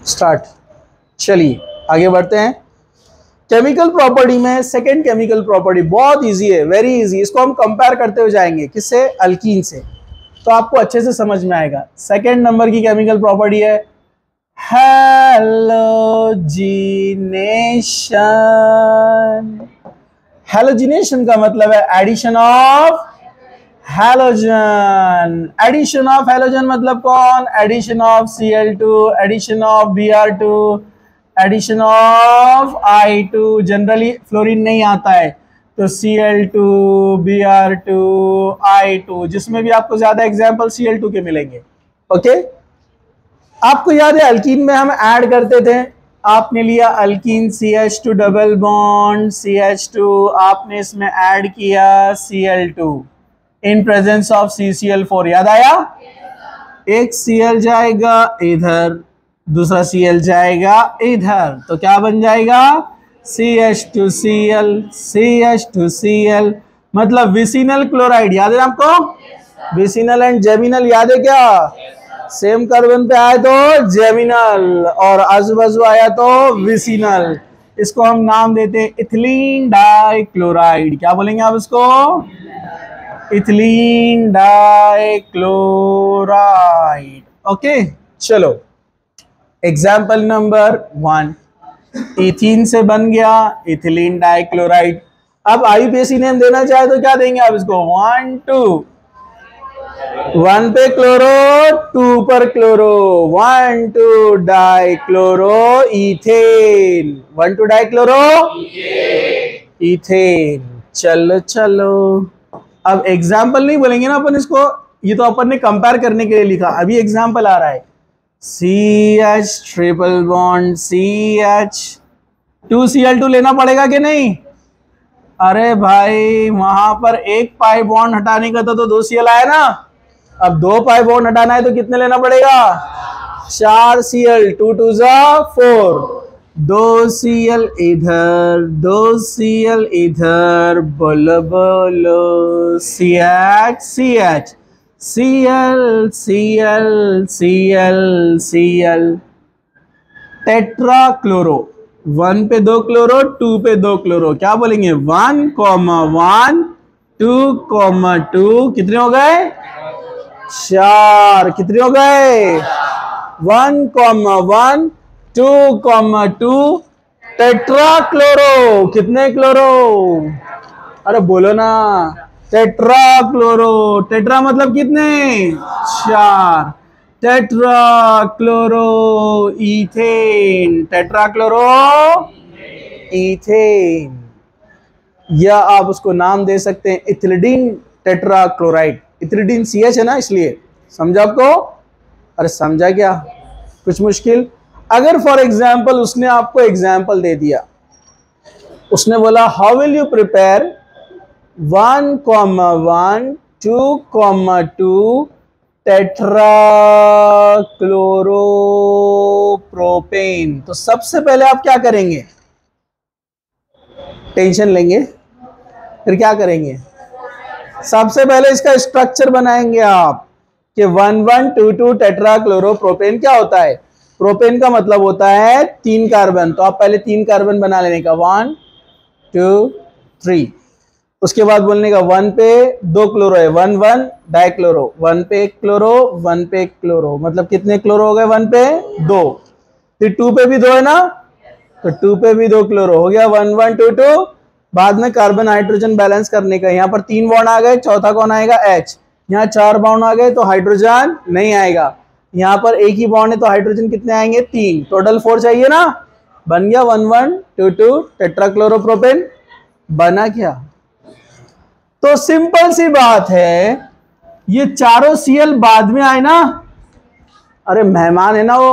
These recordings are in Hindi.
स्टार्ट। चलिए आगे बढ़ते हैं। केमिकल प्रॉपर्टी में सेकंड केमिकल प्रॉपर्टी बहुत इजी है, वेरी इजी। इसको हम कंपेयर करते हुए जाएंगे, किससे? अल्कीन से, तो आपको अच्छे से समझ में आएगा। सेकंड नंबर की केमिकल प्रॉपर्टी है हैलोजिनेशन। हैलोजिनेशन का मतलब है addition of halogen. Addition of halogen मतलब कौन? Addition of Cl2, addition of Br2, addition of I2। Generally fluorine नहीं आता है तो Cl2, Br2, I2, जिसमें भी आपको ज्यादा एग्जांपल Cl2 के मिलेंगे। ओके, आपको याद है अल्कीन में हम ऐड करते थे, आपने लिया alkyne CH2 double bond CH2, आपने इसमें ऐड किया Cl2 in presence of CCl4, याद आया? एक Cl जाएगा इधर, दूसरा Cl जाएगा इधर, तो क्या बन जाएगा? CH2Cl, CH2Cl, मतलब विसिनल क्लोराइड। याद है आपको? विसिनल एंड जेमिनल याद है क्या? सेम कार्बन पे आए तो जेमिनल और आजू बाजू आया तो विसिनल। इसको हम नाम देते हैं इथिलीन डाइक्लोराइड। क्या बोलेंगे आप इसको? Ethylene dichloride. ओके, चलो एग्जाम्पल नंबर 1, इथीन से बन गया इथिलीन डाइक्लोराइड। अब आईयूपीएसी नेम देना चाहे तो क्या देंगे आप इसको? 1 2, 1 पे क्लोरो, 2 पर chloro, 1 2 dichloro ethane, 1 2 dichloro ethane. चलो चलो, अब एग्जाम्पल नहीं बोलेंगे ना अपन इसको, ये तो अपन ने कंपेयर करने के लिए लिखा। अभी एग्जाम्पल आ रहा है CH triple bond CH, 2Cl2 लेना पड़ेगा कि नहीं? अरे भाई वहां पर एक पाई बॉन्ड हटाने का तो 2 Cl आया ना, अब 2 पाई बॉन्ड हटाना है तो कितने लेना पड़ेगा? 4 Cl, 2 2 4, 2 Cl इधर, 2 Cl इधर, बोलो बोलो CH CH, Cl Cl Cl Cl, tetra chloro. 1 पे 2 क्लोरो, 2 पे 2 क्लोरो, क्या बोलेंगे? 1 1 2 2, कितने हो गए? 4। कितने हो गए? 1 1 2 2, टेट्रा क्लोरो। कितने क्लोरो? अरे बोलो ना, टेट्रा क्लोरो। टेट्रा मतलब कितने? 4। Tetra chloro ethane, tetra chloro ethane, या आप उसको नाम दे सकते हैं ethylene tetra chloride. Ethylene CH है ना, इसलिए। समझा आपको? अरे समझा क्या? कुछ मुश्किल? अगर फॉर एग्जाम्पल उसने आपको एग्जाम्पल दे दिया, उसने बोला how will you prepare 1 1 2 2 tetra chloropropane, तो सबसे पहले आप क्या करेंगे? टेंशन लेंगे, फिर क्या करेंगे? सबसे पहले इसका स्ट्रक्चर बनाएंगे आप कि 1 1 2 2 टेट्रा क्लोरोप्रोपेन क्या होता है? प्रोपेन का मतलब होता है 3 कार्बन, तो आप पहले 3 कार्बन बना लेने का, 1 2 3। उसके बाद बोलने का 1 पे 2 क्लोरो है, 1 1 डाइक्लोरो, 1 पे 1 क्लोरो, 1 पे 1 क्लोरो, मतलब कितने क्लोरो हो गए? 1 पे 2। फिर 2 पे भी 2 है ना, तो 2 पे भी 2 क्लोरो हो गया, 1 1 2 2। बाद में कार्बन हाइड्रोजन बैलेंस करने का, यहाँ पर 3 बॉन्ड आ गए, चौथा कौन आएगा? H। यहाँ 4 बॉन्ड आ गए तो हाइड्रोजन नहीं आएगा, यहाँ पर एक ही बॉन्ड है तो हाइड्रोजन कितने आएंगे? 3, टोटल 4 चाहिए ना। बन गया 1 1 2 2 टेट्राक्लोरोप्रोपेन। बना क्या? तो सिंपल सी बात है, ये चारों Cl बाद में आए ना। अरे मेहमान है ना वो,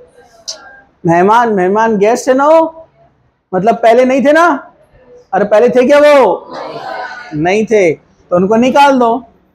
मेहमान गेस्ट है ना वो, मतलब पहले नहीं थे ना। अरे पहले थे क्या वो? नहीं थे, तो उनको निकाल दो।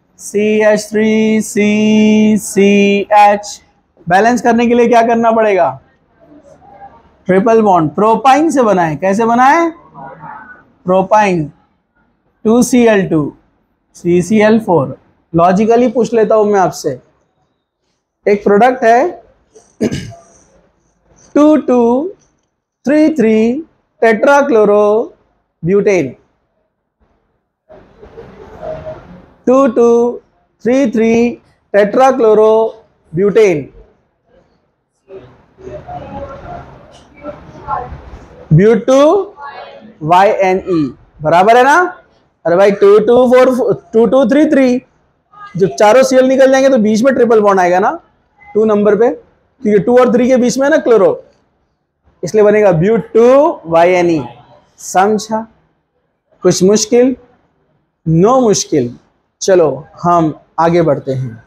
CH3CCH बैलेंस करने के लिए क्या करना पड़ेगा? Triple bond. प्रोपाइन से बना है, कैसे बना है? Propyne, 2Cl2 CCl4। लॉजिकली पूछ लेता हूं मैं आपसे, एक प्रोडक्ट है 2233 टेट्राक्लोरो ब्यूटेन। 2233 tetrachloro butane. ब्यूटू YNE बराबर है ना। अरे भाई 2233 जब चारों सीएल निकल जाएंगे तो बीच में ट्रिपल बॉन्ड आएगा ना 2 नंबर पे, क्योंकि 2 और 3 के बीच में है ना क्लोरो, इसलिए बनेगा ब्यूटू YNE। समझा? कुछ मुश्किल? नो मुश्किल। चलो हम आगे बढ़ते हैं।